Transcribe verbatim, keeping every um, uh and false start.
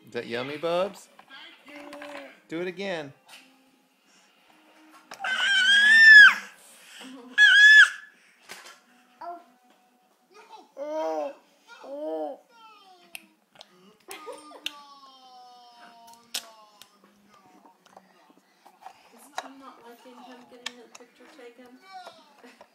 Is that yummy, Bubs? Do it again. Is Tim not liking him getting his picture taken?